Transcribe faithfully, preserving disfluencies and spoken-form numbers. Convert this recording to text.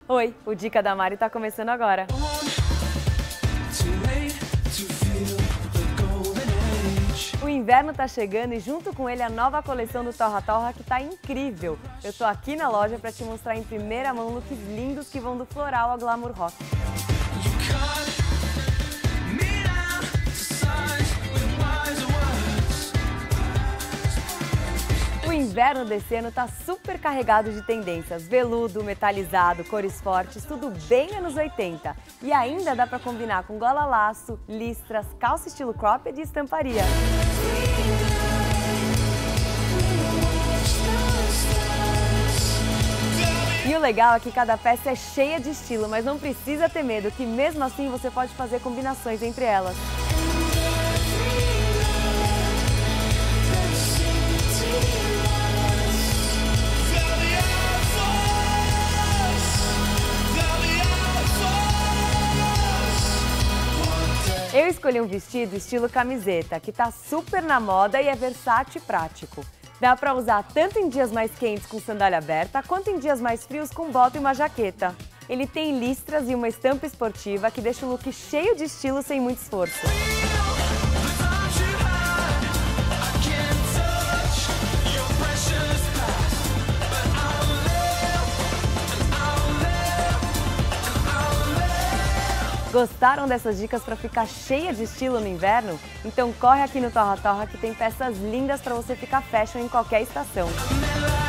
Oi, o Dica da Mari tá começando agora. O inverno tá chegando e junto com ele a nova coleção do Torra Torra que tá incrível. Eu tô aqui na loja pra te mostrar em primeira mão looks lindos que vão do floral ao glamour rock. O inverno desse ano tá super carregado de tendências, veludo, metalizado, cores fortes, tudo bem anos oitenta. E ainda dá pra combinar com gola laço, listras, calça estilo cropped e estamparia. E o legal é que cada peça é cheia de estilo, mas não precisa ter medo, que mesmo assim você pode fazer combinações entre elas. Eu escolhi um vestido estilo camiseta, que tá super na moda e é versátil e prático. Dá pra usar tanto em dias mais quentes com sandália aberta, quanto em dias mais frios com bota e uma jaqueta. Ele tem listras e uma estampa esportiva que deixa o look cheio de estilo sem muito esforço. Gostaram dessas dicas para ficar cheia de estilo no inverno? Então corre aqui no Torra Torra que tem peças lindas para você ficar fashion em qualquer estação.